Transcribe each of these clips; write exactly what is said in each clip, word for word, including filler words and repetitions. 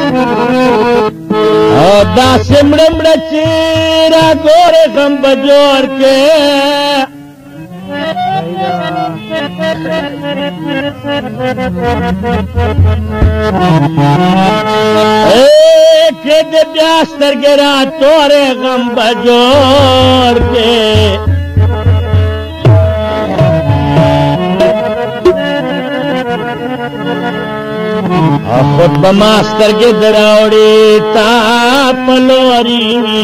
दास मृमड़ चीरा गोरे गम बजोर के एक ब्यास्तर गिरा तोरे गम बजोर के खुद मास्तर के दरावड़ी तापलोरी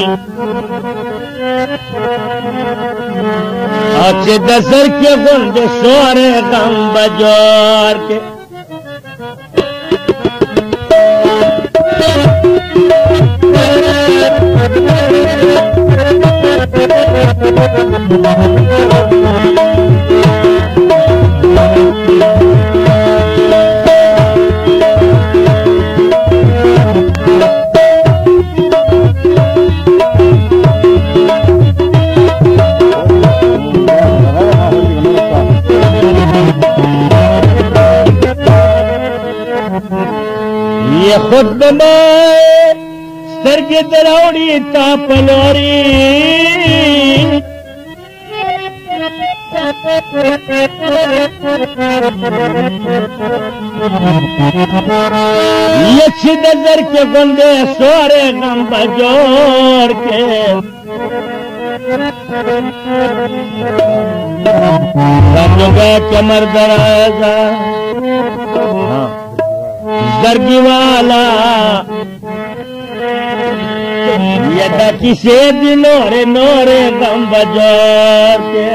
अच्छे दसर के गुंड सोरे गम बजोर के ये खुद में सर के दरौड़ी तापलोरी ये छिदर के बंदे सोरे गम बजोर के कमर दराजा जरगी वाला यदा किसे दिनोरे नोरे गम बजोर के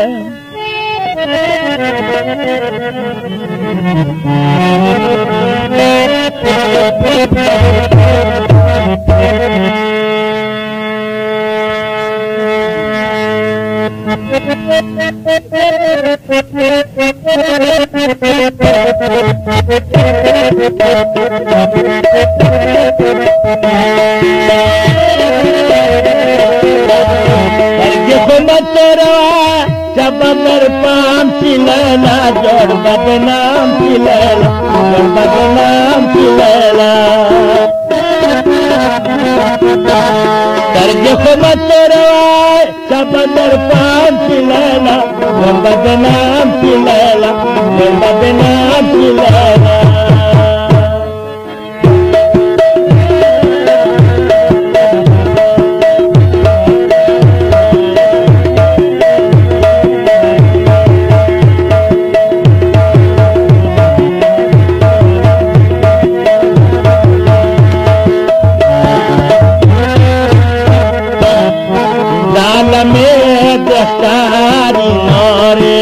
बदर पाम चिलैला जोड़ बदनाम चिलैला जोड़ बदनाम चिलैला करके को मत रवाए बदर पाम चिलैला जोड़ बदनाम चिलैला जोड़ बदनाम चिलैला में दस्तारी नौरे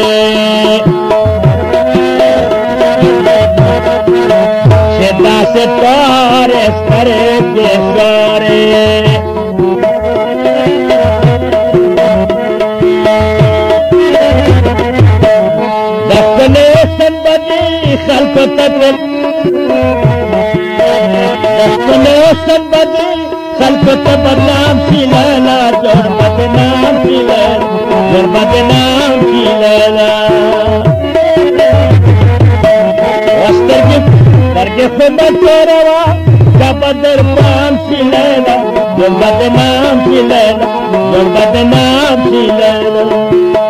सेदा से तोरे सरे के सोरे दस्तने संबदी खल्पत दस्तने संबदी खल्पत बदनाम सिलैला जोड़ बदनाम सिलैला जोड़ बदनाम सिलैला वस्तर के करके खुद चोरवा जब बदर पाम सिलैला जोड़ बदनाम सिलैला जोड़ बदनाम सिलैला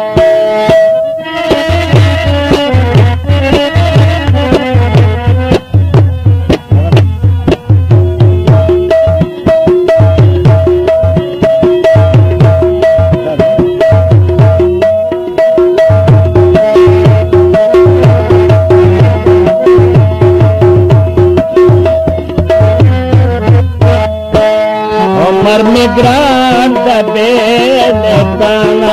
उमर में ग्राम दबे ताना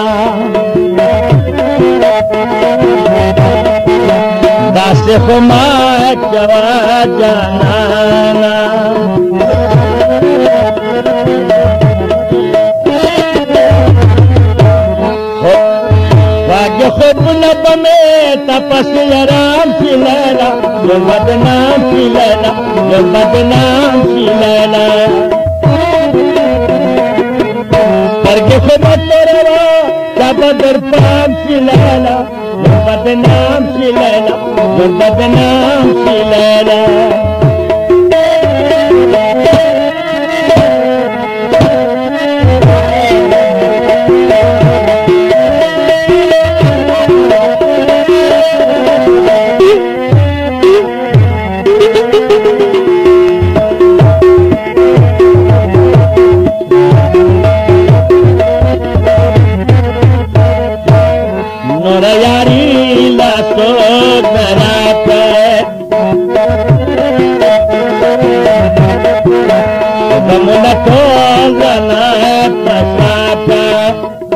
दास खुमा चवा जाना वाग्य खुद लब में तपस आराम सिलैला जो बदनाम सिलैला जो बदनाम सिलैला करके खुद रवा जब बदर पाम सिलैला जो बदनाम सिलैला जो बदनाम सिलैला कमुन को जना प्रसाद